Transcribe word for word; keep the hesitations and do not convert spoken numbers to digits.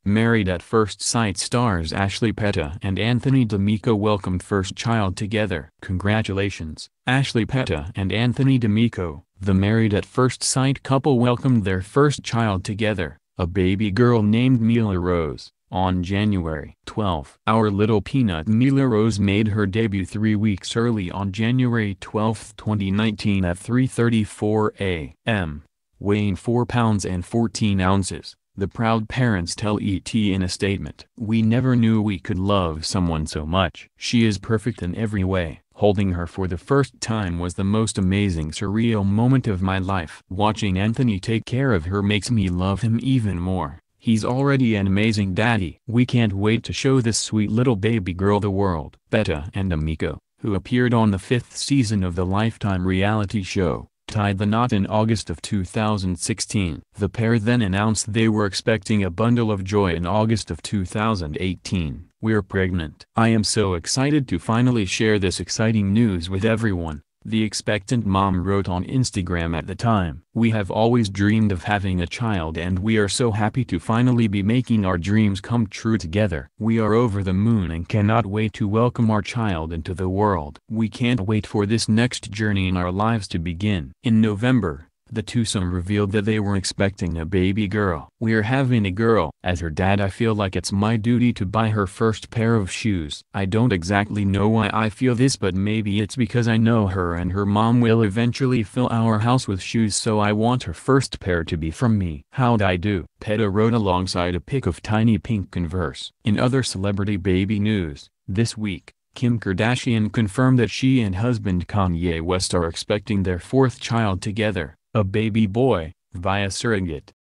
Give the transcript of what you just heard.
Married at First Sight stars Ashley Petta and Anthony D'Amico welcomed first child together. Congratulations, Ashley Petta and Anthony D'Amico. The Married at First Sight couple welcomed their first child together, a baby girl named Mila Rose, on January twelfth. Our little peanut Mila Rose made her debut three weeks early on January twelfth twenty nineteen at three thirty-four a m Weighing four pounds and fourteen ounces, the proud parents tell E T in a statement. "We never knew we could love someone so much. She is perfect in every way. Holding her for the first time was the most amazing surreal moment of my life. Watching Anthony take care of her makes me love him even more. He's already an amazing daddy. We can't wait to show this sweet little baby girl the world." Petta and D'Amico, who appeared on the fifth season of the Lifetime reality show, tied the knot in August of two thousand sixteen. The pair then announced they were expecting a bundle of joy in August of two thousand eighteen. "We're pregnant. I am so excited to finally share this exciting news with everyone," the expectant mom wrote on Instagram at the time. "We have always dreamed of having a child and we are so happy to finally be making our dreams come true together. We are over the moon and cannot wait to welcome our child into the world. We can't wait for this next journey in our lives to begin." In November, the twosome revealed that they were expecting a baby girl. "We're having a girl. As her dad I feel like it's my duty to buy her first pair of shoes. I don't exactly know why I feel this, but maybe it's because I know her and her mom will eventually fill our house with shoes, so I want her first pair to be from me. How'd I do?" Petta wrote alongside a pic of tiny pink Converse. In other celebrity baby news, this week, Kim Kardashian confirmed that she and husband Kanye West are expecting their fourth child together, a baby boy, via surrogate.